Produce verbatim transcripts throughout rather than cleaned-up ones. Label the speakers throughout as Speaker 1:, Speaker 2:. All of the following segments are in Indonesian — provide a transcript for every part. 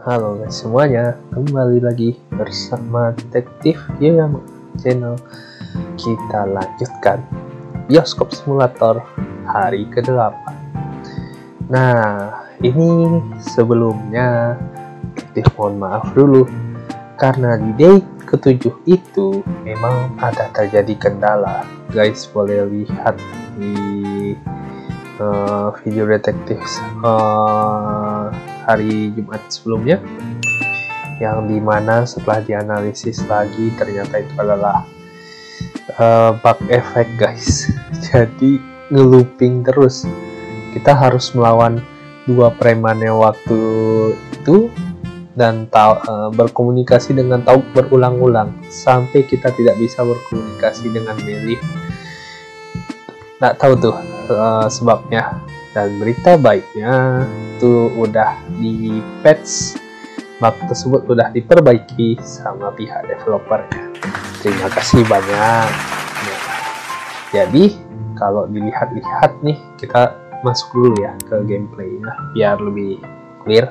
Speaker 1: Halo guys semuanya, kembali lagi bersama Detektif Yoyama Channel. Kita lanjutkan Bioskop Simulator hari kedelapan. Nah, ini sebelumnya Detektif mohon maaf dulu karena di day ketujuh itu memang ada terjadi kendala. Guys boleh lihat di uh, video detektif uh, hari Jumat sebelumnya, yang dimana setelah dianalisis lagi ternyata itu adalah uh, bug effect guys. Jadi ngelooping terus, kita harus melawan dua preman yang waktu itu dan tahu, uh, berkomunikasi dengan tahu berulang-ulang sampai kita tidak bisa berkomunikasi dengan Melih. Nggak tahu tuh uh, sebabnya. Dan berita baiknya itu udah di patch, bug tersebut udah diperbaiki sama pihak developernya. Terima kasih banyak. Nah, jadi kalau dilihat-lihat nih, kita masuk dulu ya ke gameplaynya biar lebih clear.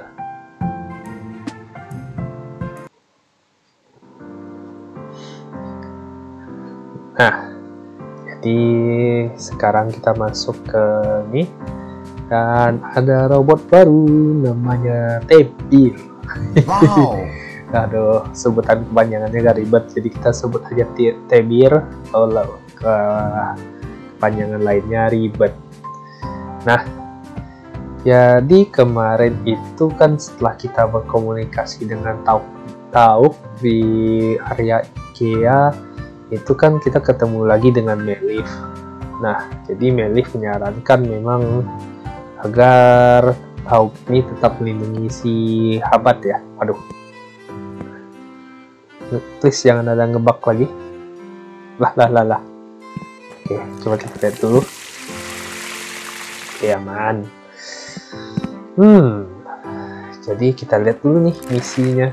Speaker 1: Nah, jadi sekarang kita masuk ke nih. Dan ada robot baru namanya Tebir. Wow. Aduh, sebutan kepanjangannya gak ribet, jadi kita sebut aja Tebir atau kepanjangan lainnya ribet. Nah, jadi kemarin itu kan setelah kita berkomunikasi dengan Tauk Tauk di area IKEA, itu kan kita ketemu lagi dengan Melih. Nah, jadi Melih menyarankan memang agar Tauk ini tetap melindungi si Habat ya. Waduh, please jangan ada ngebug lagi. Lah lah lah lah. Oke, coba kita lihat dulu. Oke, aman. Hmm, jadi kita lihat dulu nih misinya.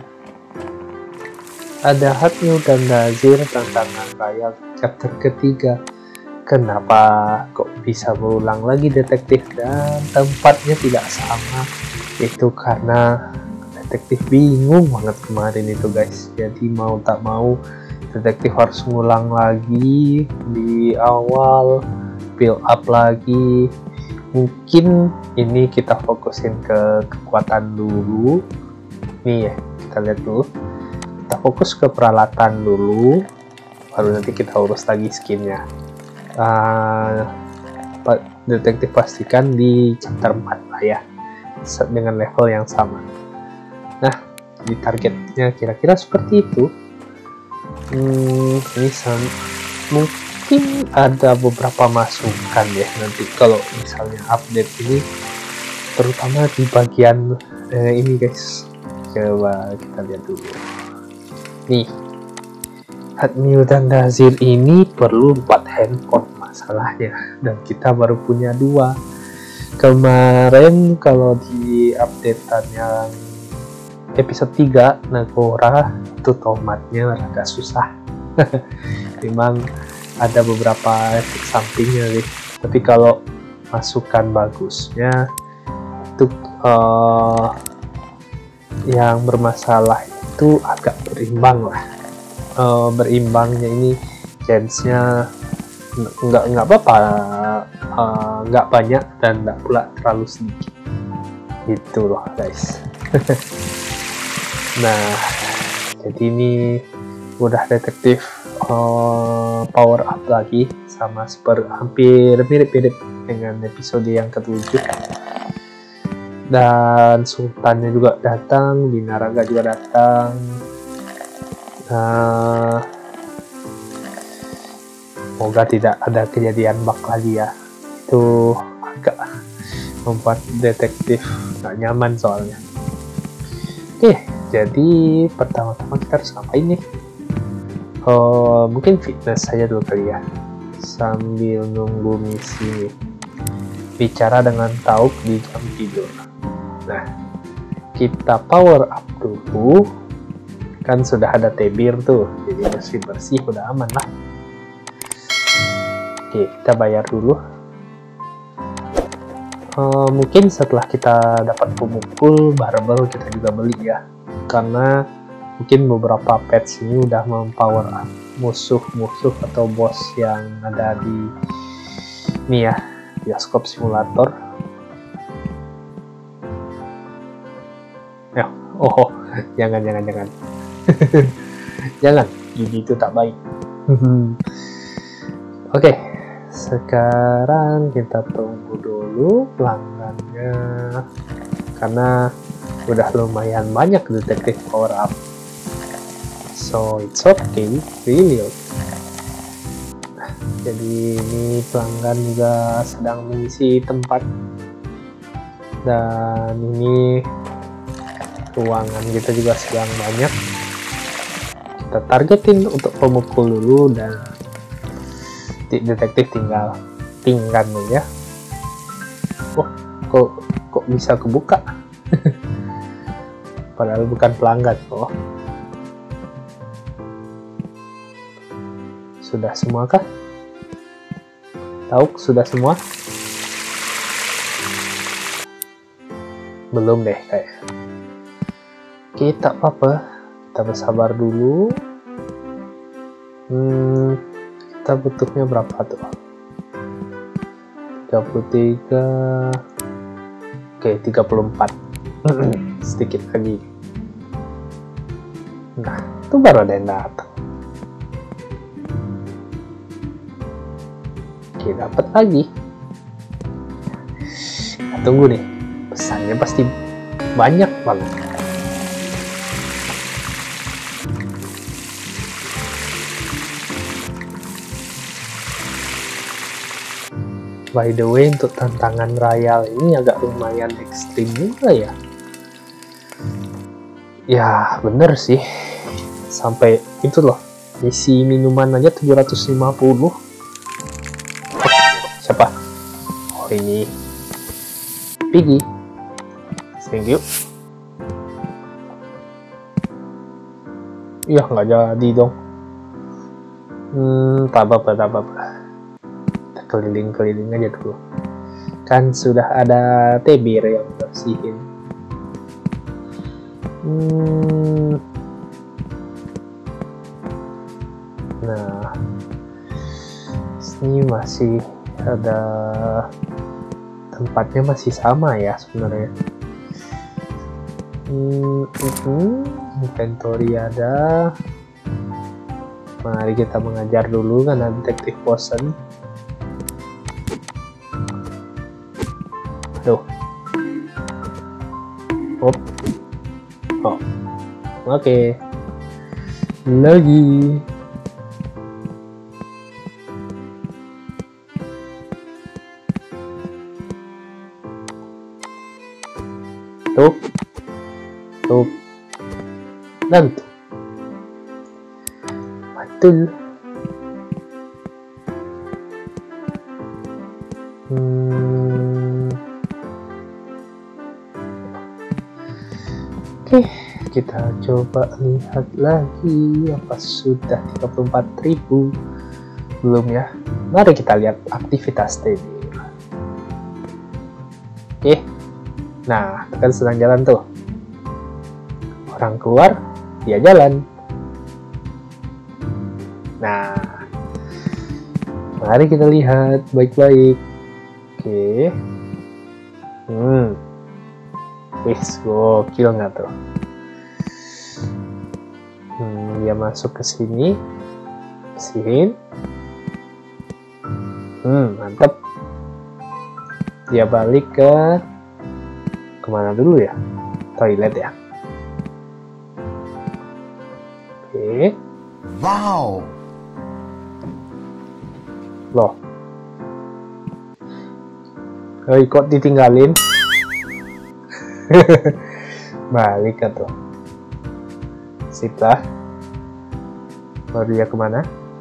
Speaker 1: Ada Hatnu dan Nazir, tantangan trial chapter ketiga. Kenapa kok bisa berulang lagi detektif dan tempatnya tidak sama? Itu karena detektif bingung banget kemarin itu guys. Jadi mau tak mau detektif harus ngulang lagi di awal, build up lagi. Mungkin ini kita fokusin ke kekuatan dulu. Nih ya, kita lihat dulu. Kita fokus ke peralatan dulu, baru nanti kita urus lagi skinnya. Uh, detektif pastikan di chapter empat lah ya, dengan level yang sama. Nah, di targetnya kira-kira seperti itu. Hmm, ini mungkin ada beberapa masukan ya nanti kalau misalnya update ini, terutama di bagian eh, ini guys. Coba kita lihat dulu. Nih, Hatnu dan Nazir ini perlu empat handphone masalahnya, dan kita baru punya dua. Kemarin kalau di updatean yang episode tiga Nagora itu tomatnya agak susah. Memang ada beberapa efek sampingnya nih, tapi kalau masukan bagusnya itu uh, yang bermasalah itu agak berimbang lah. Uh, berimbangnya ini chance-nya nggak nggak apa-apa, uh, nggak banyak dan nggak pula terlalu sedikit gitu loh guys. Nah, jadi ini udah detektif uh, power up lagi sama seperti hampir mirip-mirip dengan episode yang ketujuh. Dan Sultannya juga datang, Binaraga juga datang. Nah, semoga tidak ada kejadian bug lagi ya. Itu agak membuat detektif gak nyaman soalnya. Oke, jadi pertama-tama kita harus ngapain nih? Oh, mungkin fitness saja dulu kali ya, sambil nunggu misi nih. Bicara dengan Tauk di jam tidur. Nah, kita power up dulu. Kan sudah ada Tebir tuh, jadi bersih-bersih udah aman lah. Oke, kita bayar dulu. uh, mungkin setelah kita dapat pemukul barbel kita juga beli ya, karena mungkin beberapa patch ini udah mempower up musuh-musuh atau boss yang ada di ini ya, bioskop simulator. Ya, oh, jangan jangan jangan jangan, ini itu tak baik. Oke, sekarang kita tunggu dulu pelanggannya, karena udah lumayan banyak detektif power up, so it's okay, really okay. Nah, jadi ini pelanggan juga sedang mengisi tempat, dan ini ruangan kita juga sedang banyak. Kita targetin untuk pemukul dulu, dan detektif tinggal tinggal ya. Wah, kok kok bisa kebuka? Padahal bukan pelanggan kok. Sudah semua kah? Tahu sudah semua? Belum deh kayak. Oke, tak apa-apa. Kita bersabar dulu. Hmm, kita butuhnya berapa tuh? tiga puluh tiga. Oke, tiga puluh empat. Sedikit lagi. Nah, itu baru ada yang datang. Oke, dapat lagi. Nah, tunggu nih. Pesannya pasti banyak banget. By the way, untuk tantangan Royal ini agak lumayan ekstrim juga ya. Ya, bener sih. Sampai itu loh, isi minuman aja tujuh ratus lima puluh. Oh, siapa? Oh, ini Piggy. Thank you. Iya, nggak jadi dong. Hmm, tak apa-apa, tak apa-apa. Keliling-keliling aja dulu, kan sudah ada tebir yang bersihin. hmm. Nah, sini masih ada tempatnya, masih sama ya sebenarnya. hmm, uh, inventory ada. Mari kita mengajar dulu karena detektif bosan. Aduh. Hop. Oh. Oke. Okay. Lagi. Tuh. Tuh. Dan tuh. Betul. Hmm. Oke, kita coba lihat lagi. Apa sudah tiga puluh empat ribu? Belum ya. Mari kita lihat aktivitas tebir. Oke. Nah, kan sedang jalan tuh. Orang keluar, dia jalan. Nah, mari kita lihat baik-baik. Oke. Hmm. Wis, gokil nggak tuh? Hmm, dia masuk ke sini, bersihin. Hmm, mantap. Dia balik ke kemana dulu ya? Toilet ya. Oke.
Speaker 2: Wow.
Speaker 1: Loh. Hei, kok ditinggalin? Balik kan tuh. Sip lah. Baru dia kemana?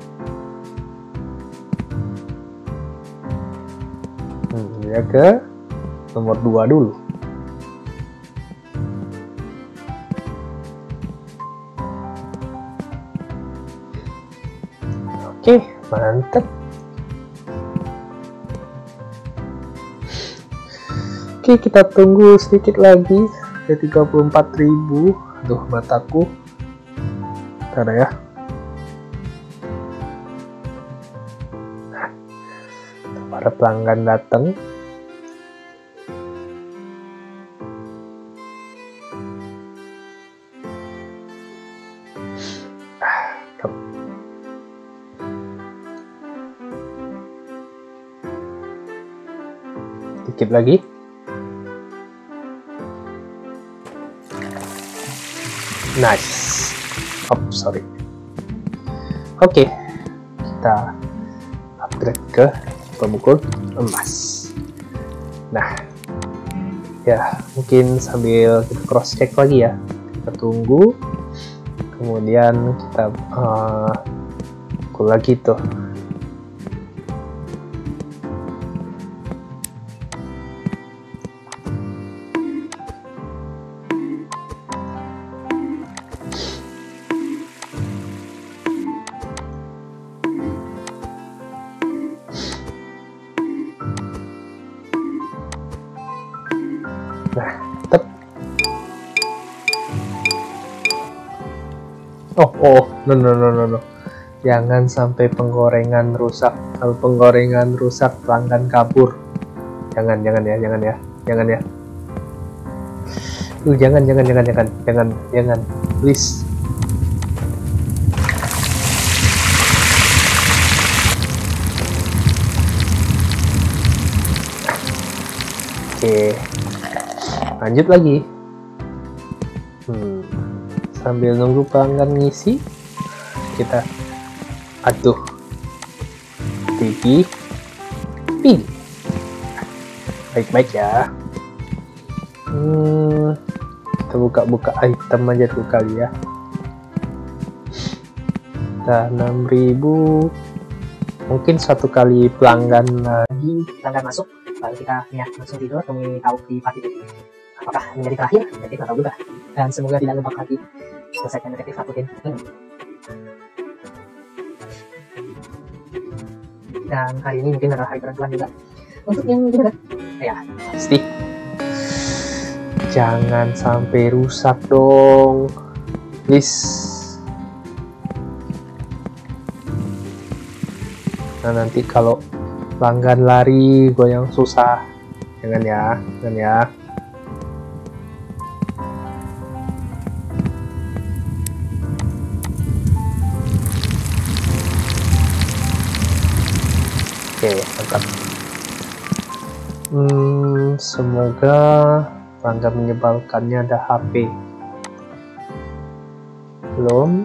Speaker 1: Hmm, dia ke nomor dua dulu. Oke, mantep. Oke, kita tunggu sedikit lagi ke tiga puluh empat ribu. Aduh, mataku. Bentar ya. Para pelanggan datang. Dikit lagi. Nice. Oh, sorry. Oke, okay. Kita upgrade ke pemukul emas. Nah, ya mungkin sambil kita cross check lagi ya. Kita tunggu. Kemudian kita uh, pukul lagi tuh. Nah, tep. Oh, oh, no, no, no, no, no. Jangan sampai penggorengan rusak. Kalau penggorengan rusak, pelanggan kabur. Jangan, jangan ya, jangan ya, jangan ya. Uh, jangan, jangan, jangan, jangan, jangan, jangan, please. Oke. Lanjut lagi. Hmm, sambil nunggu pelanggan ngisi, kita aduh tinggi pilih baik-baik ya. Hmm, kita buka-buka item aja dulu kali ya. Kita enam ribu, mungkin satu kali pelanggan lagi
Speaker 2: pelanggan masuk, lalu kita ya langsung tidur temui tahu di party apakah menjadi terakhir, jadi nggak tahu juga, dan semoga tidak lebak lagi selesaikan detektif Raputin ini. Dan hari ini mungkin adalah hari penentuan juga untuk yang gimana ya,
Speaker 1: pasti jangan sampai rusak dong, please. Nah, nanti kalau pelanggan lari gue yang susah. Jangan ya, jangan ya. Oke, mantap. Hmm, semoga pelanggan menyebalkannya ada H P. Belum.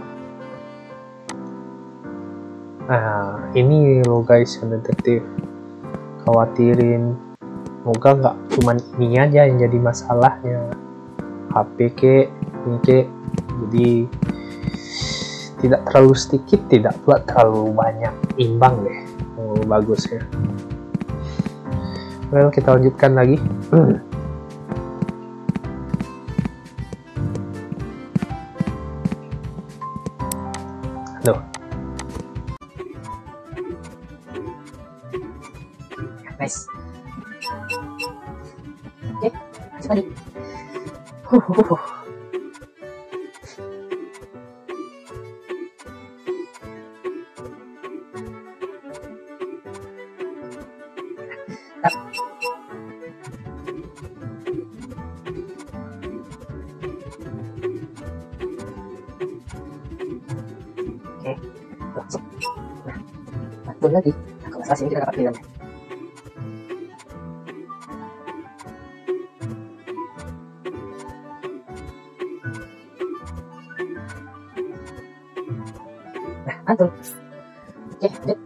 Speaker 1: Nah, ini lo guys yang detektif khawatirin. Semoga nggak cuman ini aja yang jadi masalahnya. H P ke, ini ke. Jadi tidak terlalu sedikit, tidak pula terlalu banyak. Imbang deh. Oh, bagus ya. Well, kita lanjutkan lagi. Aduh.
Speaker 2: nice. Oke, masuk lagi. Huh, huh, huh. Oke, langsung. Nah, betul lagi. Nah, kalau salah sini kita dapat pilihannya. Nah, mantul. Oke, lanjut.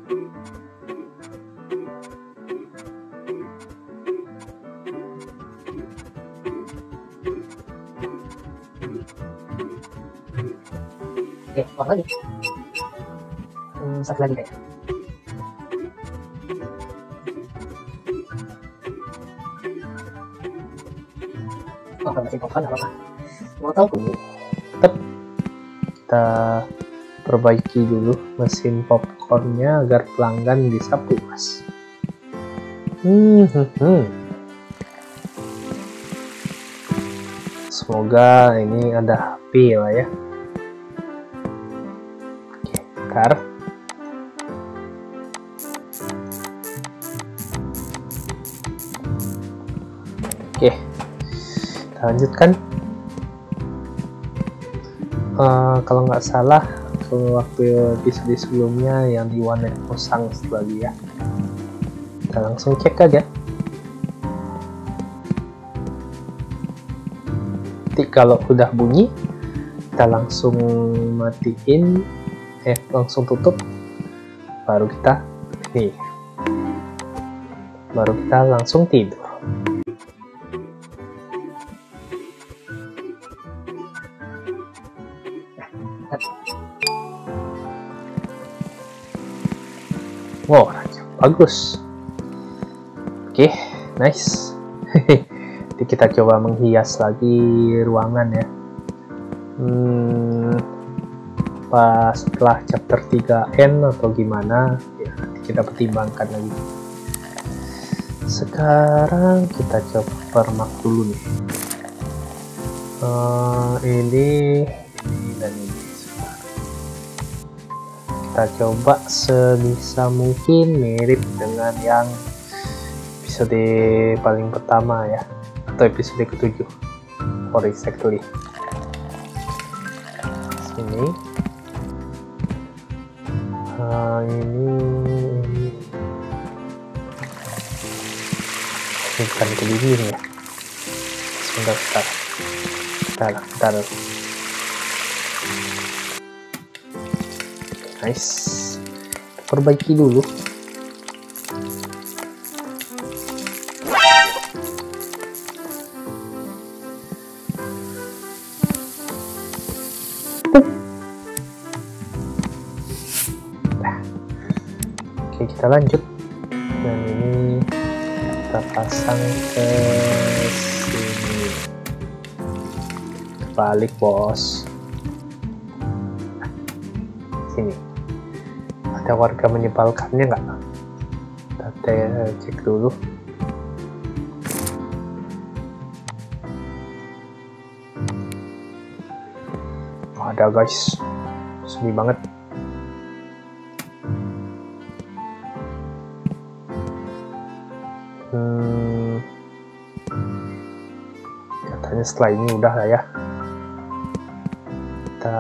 Speaker 2: Oke, keluar lagi. Hmm, satu lagi kayaknya. Oh, kalau masih popcorn apa-apa. Mau tahu?
Speaker 1: Tetap kita perbaiki dulu mesin popcornnya agar pelanggan bisa puas. Hmm, hmm, hmm. semoga ini ada H P lah ya. Oke, bentar. Oke, kita lanjutkan. Uh, kalau nggak salah waktu episode sebelumnya yang di One Night Posang lagi ya, kita langsung cek aja. Nanti kalau udah bunyi kita langsung matiin, eh langsung tutup, baru kita nih baru kita langsung tidur. Wow, bagus. Oke, okay, nice. Jadi kita coba menghias lagi ruangan ya. Hmm, pas setelah chapter tiga N atau gimana ya, nanti kita pertimbangkan lagi. Sekarang kita coba permak dulu nih. Uh, ini, ini dan ini. Kita coba sebisa mungkin mirip dengan yang episode paling pertama ya, atau episode ketujuh, for exactly. Sini, uh, ini, ini, ini bukan kebiri ya. Sebentar, sebentar, sebentar, sebentar. Nice, perbaiki dulu. Oke, kita lanjut. Dan ini kita pasang ke sini. Balik, bos. Sini. Ada warga menyebalkannya nggak? Kita cek dulu. Oh, ada guys, sedih banget. Hmm, katanya setelah ini udah lah ya. Kita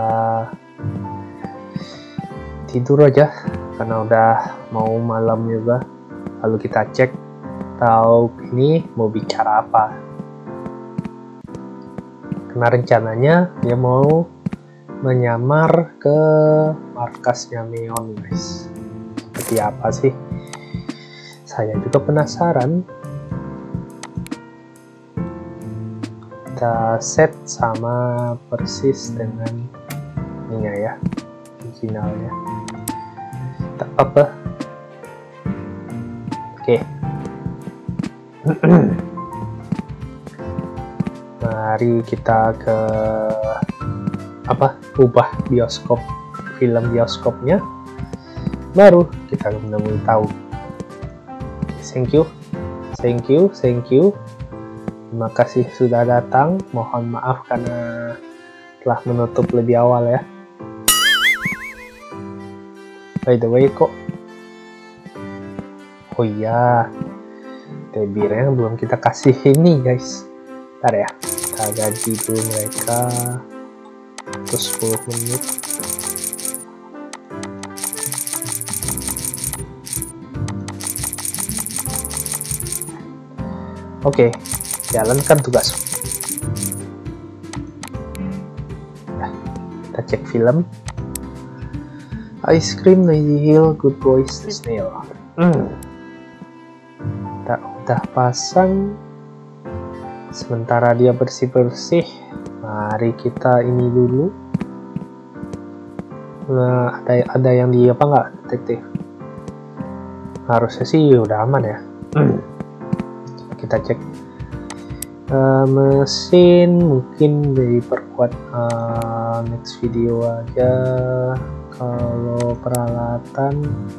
Speaker 1: tidur aja karena udah mau malam juga. Lalu kita cek tahu ini mau bicara apa. Karena rencananya dia mau menyamar ke markasnya Meon guys. Seperti apa sih? Saya juga penasaran. Kita set sama persis dengan ini ya, originalnya. Tak apa. Oke. Mari kita ke apa? Ubah bioskop, film bioskopnya. Baru kita benar-benar tahu. Thank you. Thank you, thank you. Terima kasih sudah datang. Mohon maaf karena telah menutup lebih awal ya. By the way kok, oh iya, tebirnya belum kita kasih ini guys. Ntar ya, kita gaji dulu mereka terus sepuluh menit. Oke, jalankan tugas. Nah, kita cek film. Ice cream, Lazy Hill, Good Boys, The Snail. Hmm. Kita udah pasang. Sementara dia bersih-bersih, mari kita ini dulu. Nah, ada ada yang di apa nggak, detektif? Harusnya sih udah aman ya. Hmm. Kita cek uh, mesin, mungkin diperkuat uh, next video aja. Kalau peralatan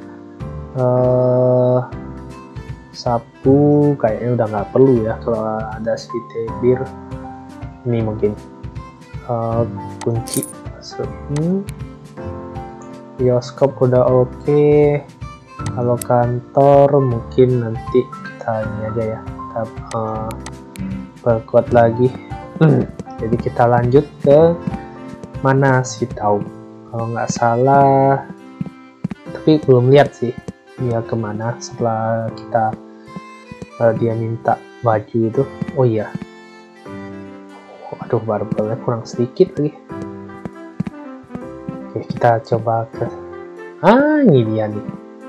Speaker 1: uh, sapu kayaknya udah nggak perlu ya kalau ada si tebir. ini mungkin uh, kunci masukin. Bioskop udah oke. Okay. Kalau kantor mungkin nanti kita ini aja ya, kita uh, perkuat lagi. Jadi kita lanjut ke mana sih tahu, kalau nggak salah, tapi belum lihat sih dia kemana setelah kita uh, dia minta baju itu. Oh iya, aduh barbelnya kurang sedikit lagi. Oke, kita coba ke ah ini dia nih.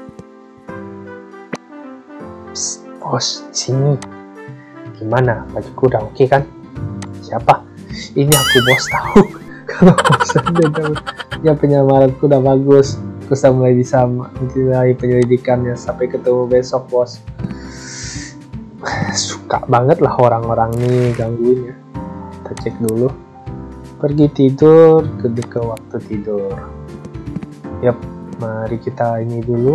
Speaker 1: Psst, bos di sini gimana, bajuku udah oke kan? Siapa? Ini aku bos, tahu kalau bos dia penyamaranku udah bagus, aku sudah mulai bisa mulai penyelidikannya sampai ketemu besok bos. Suka banget lah orang-orang nih gangguin ya. Kita cek dulu. Pergi tidur, ke ke waktu tidur. Yap, mari kita ini dulu.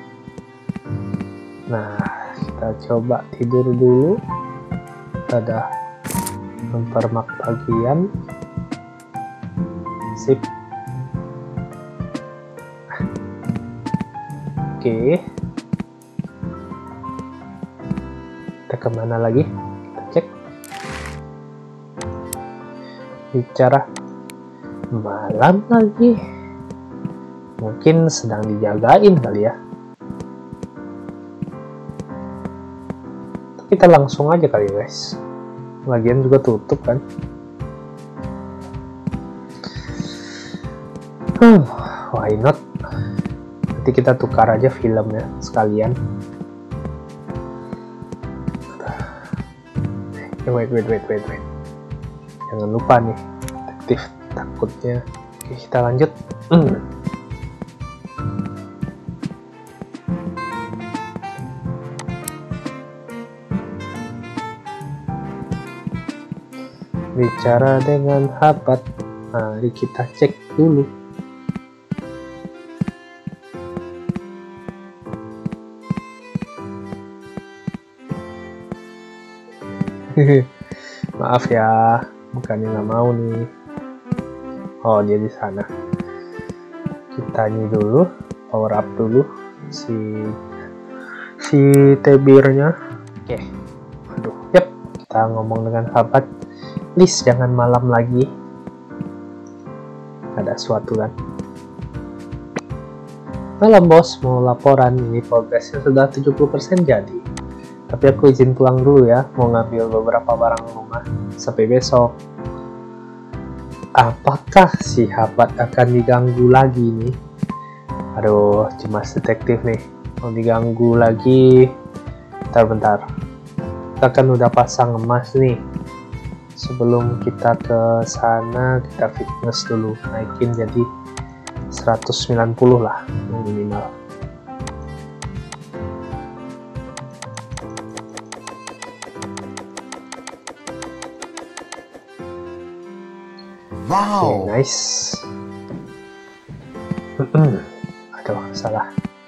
Speaker 1: Nah, kita coba tidur dulu. Kita ada mempermak bagian. Sip. Oke. Kita kemana lagi? Kita cek. Bicara malam lagi, mungkin sedang dijagain kali ya. Kita langsung aja kali guys, lagian juga tutup kan. Hmm, why not? Nanti kita tukar aja filmnya sekalian. Wait wait wait wait wait. Jangan lupa nih, detektif takutnya. Oke, kita lanjut. Hmm. Bicara dengan Habat. Mari kita cek dulu. Maaf ya, bukannya nggak mau nih. Oh, dia di sana. Kita ini dulu, power up dulu si si tebirnya. Oke, aduh, yep. Kita ngomong dengan Habat. Please jangan malam lagi. Ada suatu kan? Malam bos, mau laporan, ini progresnya sudah tujuh puluh persen jadi. Tapi aku izin pulang dulu ya, mau ngambil beberapa barang rumah. Sampai besok. Apakah si Habat akan diganggu lagi nih? Aduh, cemas detektif nih. Mau diganggu lagi. Bentar-bentar. Kita kan udah pasang emas nih. Sebelum kita ke sana, kita fitness dulu. Naikin jadi seratus sembilan puluh lah minimal.
Speaker 3: Wow.
Speaker 1: Okay, nice. Aduh, salah.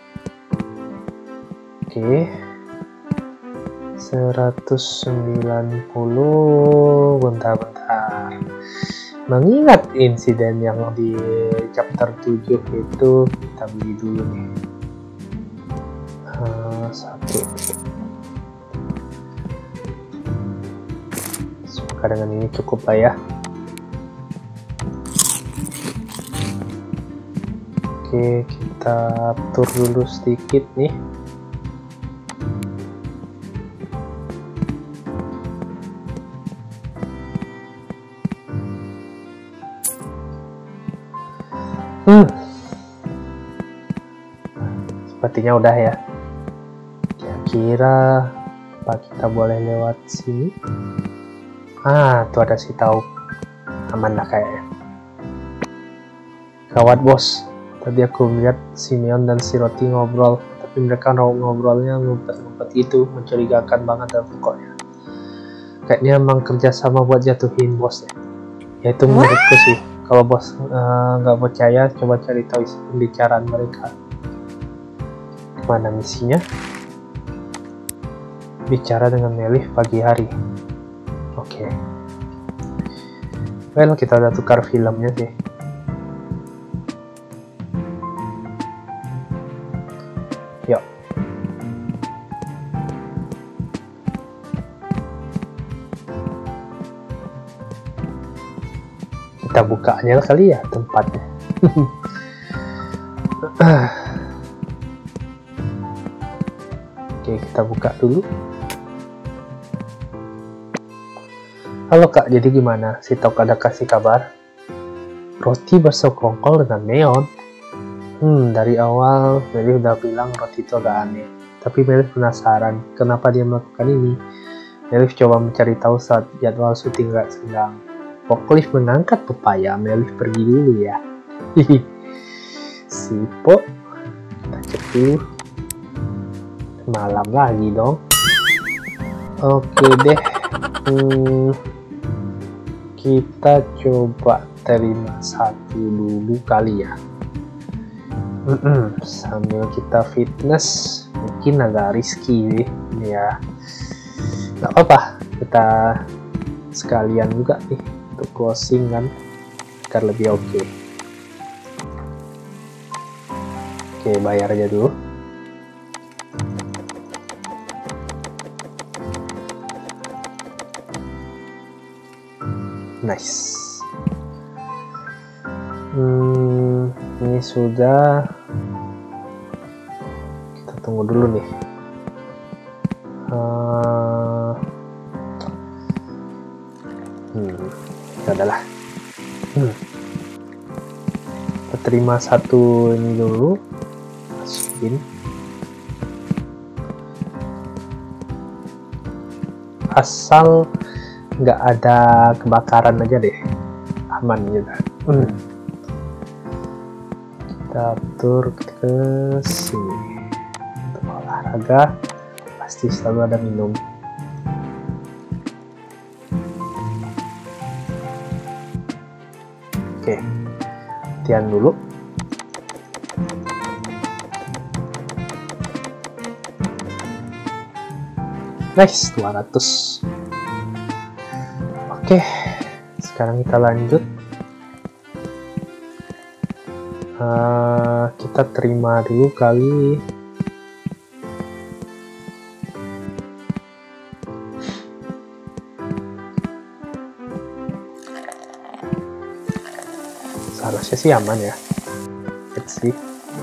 Speaker 1: Oke. Okay. seratus sembilan puluh. Bentar-bentar. Mengingat insiden yang di chapter tujuh itu, kita beli dulu nih. Uh, satu. Semoga dengan ini cukup lah ya. Oke, kita atur dulu sedikit nih. Hmm. Sepertinya udah ya. Kira-kira apa kita boleh lewat sini? Ah, tuh ada si tahu. Aman lah kayaknya. Gawat bos. Tadi aku lihat Simeon dan si Roti ngobrol, tapi mereka ngobrolnya ngumpet-ngumpet gitu, mencurigakan banget dan pokoknya. Kayaknya emang kerjasama buat jatuhin bos ya. Ya itu menurutku sih. Kalau bos nggak uh, percaya, coba cari tahu isi pembicaraan mereka. Mana misinya? Bicara dengan Melih pagi hari. Oke. Okay. Well, kita udah tukar filmnya sih. Yuk. Kita buka aja kali ya tempatnya. Oke, kita buka dulu. Halo Kak, jadi gimana? Si Tok ada kasih kabar? Roti bersekongkol dengan neon? Hmm, dari awal Meli udah bilang Roti itu agak aneh. Tapi Meli penasaran, kenapa dia melakukan ini? Meli coba mencari tahu saat jadwal syuting gak sedang. Forklift mengangkat pepaya, Meli pergi dulu ya. Sipo, kita cek dulu. Malam lagi dong. Oke deh. Hmm. Kita coba terima satu dulu kali ya. Mm-mm, sambil kita fitness, mungkin agak risky nih ya. Gak apa-apa, kita sekalian juga nih untuk closing kan, agar lebih oke. Okay. Oke, bayar aja dulu. Nice. Hmm, ini sudah. Kita tunggu dulu nih. Uh, hmm, ya udahlah. Hmm. Kita terima satu ini dulu. Masukin. Asal nggak ada kebakaran aja deh, aman gitu. Hmm. Kita atur ke sini. Untuk olahraga pasti selalu ada minum. Oke, latihan dulu. Nice, dua ratus. Oke, sekarang kita lanjut. Uh, kita terima dulu kali. Seharusnya sih aman ya. Let's see.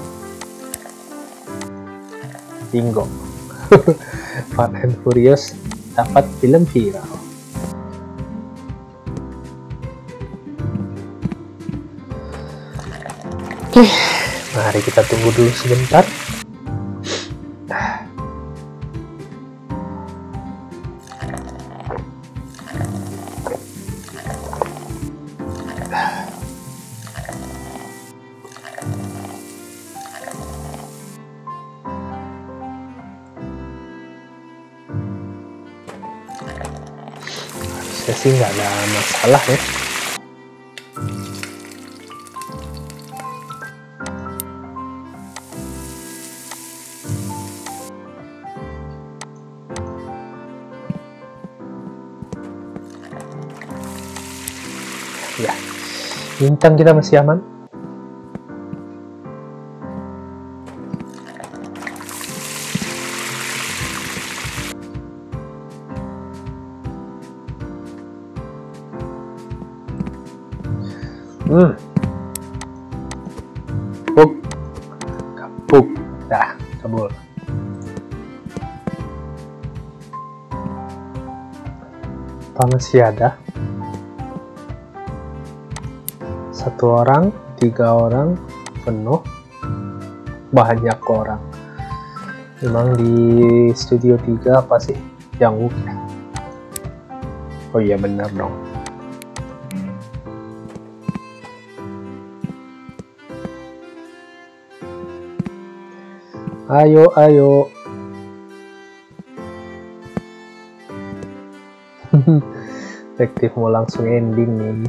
Speaker 1: Bingo. Fast and Furious dapat film viral. Oke, mari kita tunggu dulu sebentar. Harusnya sih nggak ada masalah ya. Ya, bintang kita masih aman. Hmm. Puk. Kapuk. Dah, kabul. Apa masih ada? Satu orang, tiga orang, penuh, banyak orang. Memang di studio tiga apa sih yang ya? Oh iya benar dong. Ayo, ayo. Detektif mau langsung ending nih.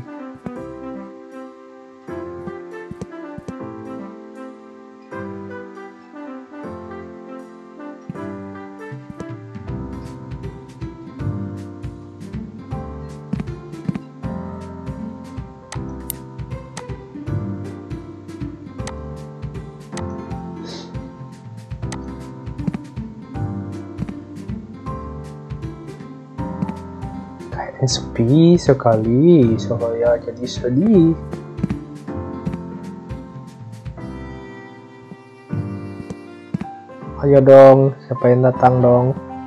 Speaker 1: Sepi sekali, saya jadi sedih. Ayo dong, siapa yang datang dong?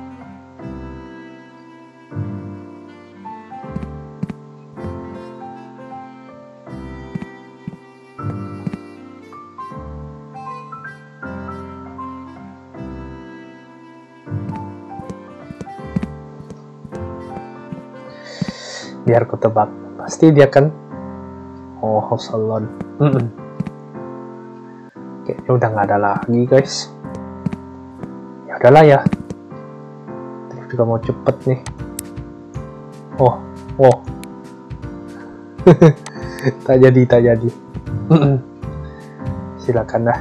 Speaker 1: Biar ku tebak, pasti dia kan. Oh, house salon. Mm -mm. Kayaknya udah nggak ada lagi guys. Ya udahlah ya. Terus juga mau cepet nih. Oh, oh. tak jadi, tak jadi. Mm -mm. Silakan dah.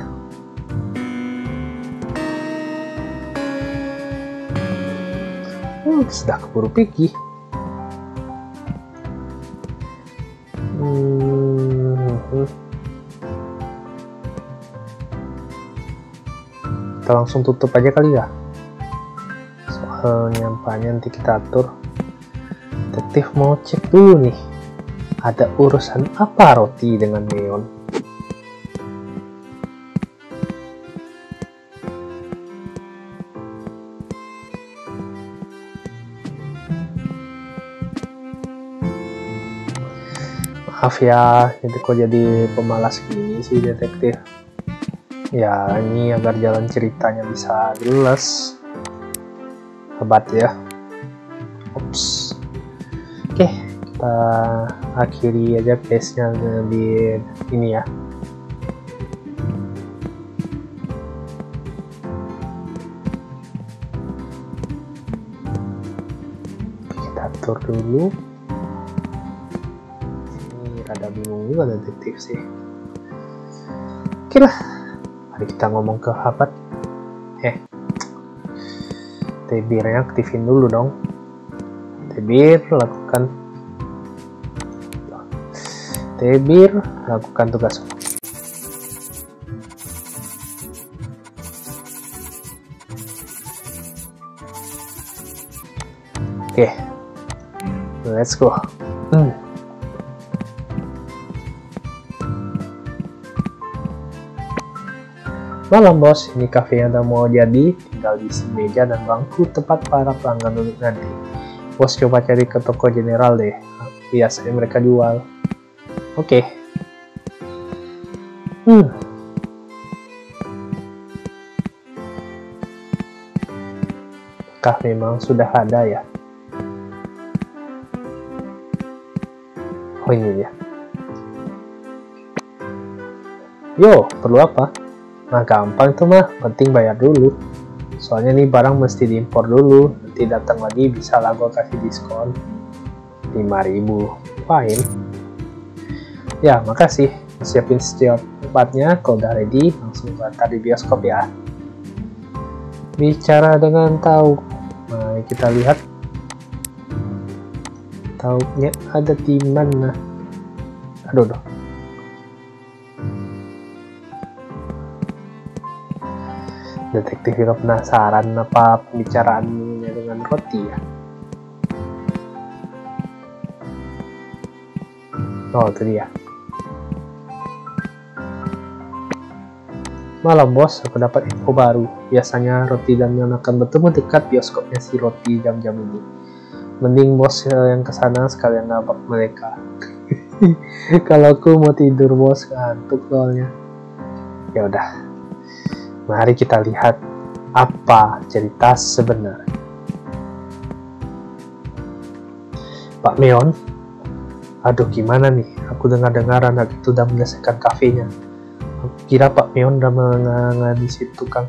Speaker 1: Hmm, sudah keburu pergi. Kita langsung tutup aja kali ya, soalnya banyak nanti kita atur. Detektif mau cek dulu nih, ada urusan apa Roti dengan Neon. Maaf ya, jadi kok jadi pemalas gini sih detektif. Ya, ini agar jalan ceritanya bisa jelas. Hebat ya. Ups. Oke, kita akhiri aja case-nya di ini ya. Kita atur dulu. Ini rada bingung juga detektif sih. Oke lah. Mari kita ngomong ke Habat. Eh, Tebirnya aktifin dulu dong. Tebir lakukan. Tebir lakukan tugas. Oke, let's go. Hmm. Malam bos, ini kafe yang udah mau jadi, tinggal isi meja dan bangku tempat para pelanggan duduk nanti. Bos coba cari ke toko general deh, biasanya mereka jual. Oke. Okay. Hmm. Kah memang sudah ada ya? Oh ini ya. Yo, perlu apa? Nah gampang itu mah, penting bayar dulu. Soalnya nih barang mesti diimpor dulu, nanti datang lagi bisa lah gua kasih diskon lima ribu. Fine. Ya makasih, siapin secepatnya. Kalau udah ready langsung daftar di bioskop ya. Bicara dengan tahu, mari kita lihat tahunya ada di mana. Aduh, aduh. Detektif juga penasaran apa pembicaraannya dengan Roti ya. Oh itu dia. Malam bos, aku dapat info baru. Biasanya Roti dan Neon akan bertemu dekat bioskopnya si Roti jam-jam ini. Mending bos yang kesana sekalian nabrak mereka. Kalau aku mau tidur bos, ngantuk soalnya. Ya udah. Mari kita lihat apa cerita sebenarnya. Pak Meon, aduh gimana nih? Aku dengar-dengar anak itu udah menyelesaikan kafenya. Aku kira Pak Meon udah menangani si tukang.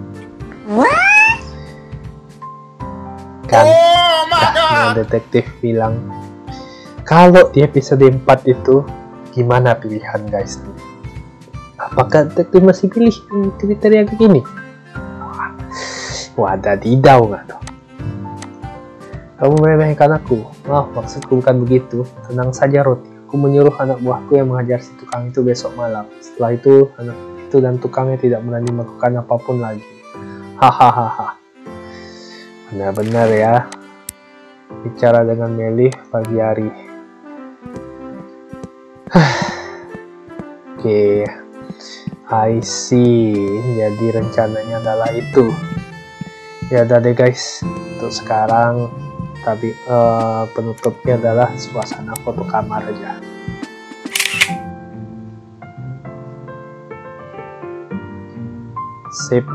Speaker 1: Kan,
Speaker 3: oh
Speaker 1: nah, detektif bilang kalau di episode empat itu gimana pilihan guys? Apakah detektif masih pilih kriteria kayak gini? Wah, wadadidau nggak tuh? Kamu meremehkan aku? Oh, maksudku bukan begitu. Tenang saja Roti. Aku menyuruh anak buahku yang mengajar si tukang itu besok malam. Setelah itu, anak itu dan tukangnya tidak berani melakukan apapun lagi. Hahaha. Benar-benar ya. bicara dengan Melih pagi hari. Oke, okay. I see. Jadi rencananya adalah itu. Ya udah deh guys, untuk sekarang tapi uh, penutupnya adalah suasana foto kamar aja. Sip.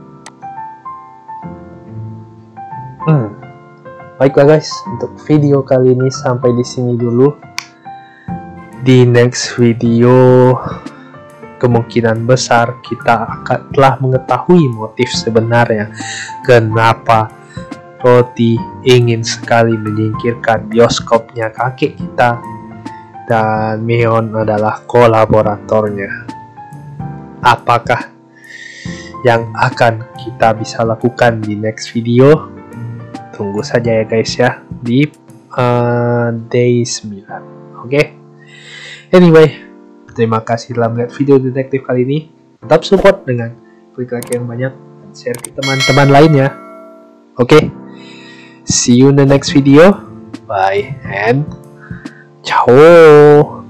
Speaker 1: Hmm. Baiklah guys, untuk video kali ini sampai di sini dulu. Di next video kemungkinan besar kita akan telah mengetahui motif sebenarnya kenapa Roti ingin sekali menyingkirkan bioskopnya kakek kita dan Meon adalah kolaboratornya. Apakah yang akan kita bisa lakukan di next video? Tunggu saja ya guys ya di uh, day sembilan. Oke okay? Anyway, terima kasih telah melihat video detektif kali ini. Tetap support dengan klik like yang banyak dan share ke teman-teman lainnya. Oke okay? See you in the next video. Bye and ciao.